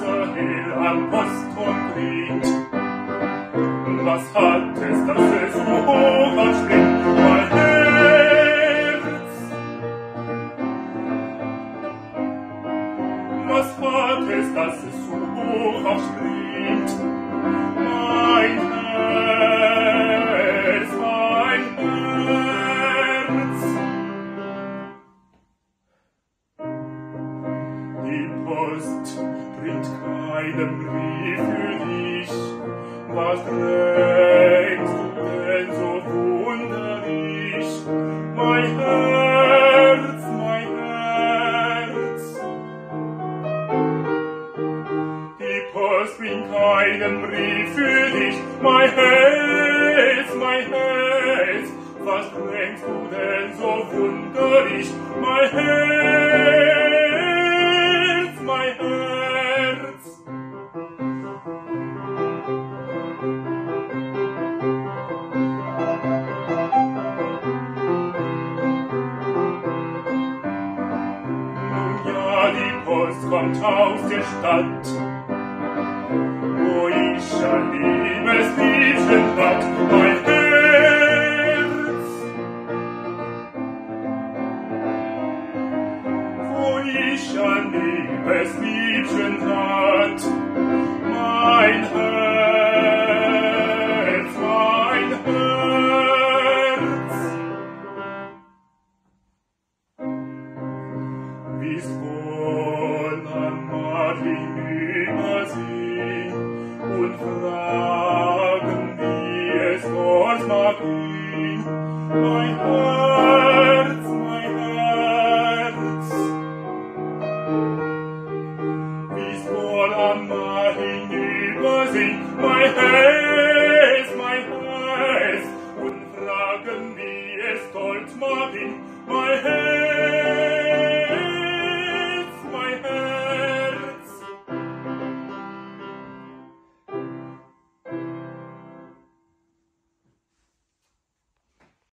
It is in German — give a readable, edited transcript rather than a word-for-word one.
so hell am Postturm bringt. Was hat es, dass es so hoch anspringt, mein Herz? Was hat es, dass es so hoch anspringt, mein Herz, mein Herz? Die Post bringt keinen Brief für dich. Was trägst du denn so wunderlich, mein Herz, mein Herz? Die Post bringt keinen Brief für dich, mein Herz, mein Herz. Was trägst du denn so wunderlich, mein Herz, mein Herz? Die Post kommt aus der Stadt, wo ich ein liebes Liebchen hat, mein Herz. Wo ich ein liebes Liebchen hat.